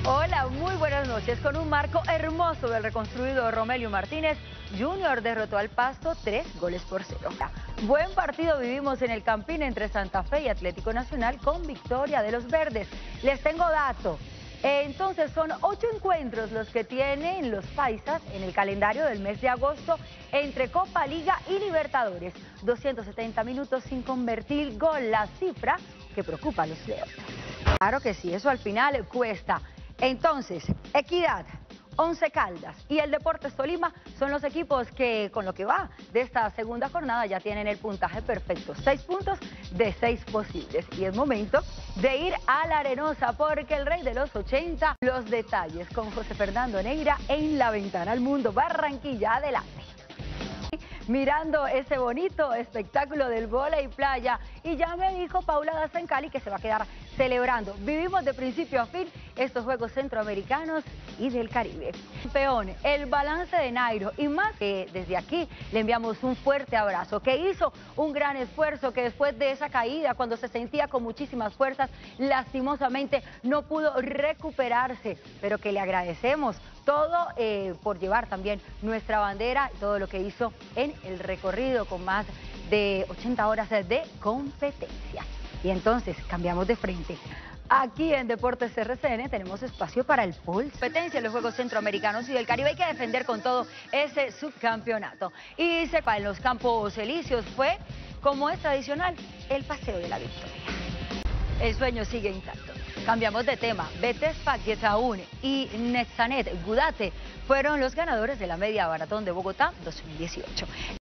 Hola, muy buenas noches. Con un marco hermoso del reconstruido Romelio Martínez, Junior derrotó al Pasto 3-0. Buen partido vivimos en el Campín entre Santa Fe y Atlético Nacional con victoria de los verdes. Les tengo dato. Entonces son 8 encuentros los que tienen los paisas en el calendario del mes de agosto entre Copa, Liga y Libertadores. 270 minutos sin convertir gol, la cifra que preocupa a los leones. Claro que sí, eso al final cuesta. Entonces, Equidad, Once Caldas y el Deportes Tolima son los equipos que con lo que va de esta segunda jornada ya tienen el puntaje perfecto, 6 puntos de 6 posibles. Y es momento de ir a la Arenosa porque el rey de los 80, los detalles con José Fernando Neira en La Ventana al Mundo. Barranquilla, adelante. Mirando ese bonito espectáculo del vóley playa, y ya me dijo Paula Daza en Cali que se va a quedar celebrando. Vivimos de principio a fin estos Juegos Centroamericanos y del Caribe. Campeón, el balance de Nairo, y más que desde aquí le enviamos un fuerte abrazo, que hizo un gran esfuerzo, que después de esa caída, cuando se sentía con muchísimas fuerzas, lastimosamente no pudo recuperarse, pero que le agradecemos todo por llevar también nuestra bandera y todo lo que hizo en el recorrido con más de 80 horas de competencia. Y entonces cambiamos de frente. Aquí en Deportes RCN tenemos espacio para el pulso. Competencia en los Juegos Centroamericanos y del Caribe. Hay que defender con todo ese subcampeonato. Y sepa, en los Campos Elíseos fue, como es tradicional, el paseo de la victoria. El sueño sigue intacto. Cambiamos de tema. Betespa Getaun y Netzanet Gudate fueron los ganadores de la media maratón de Bogotá 2018.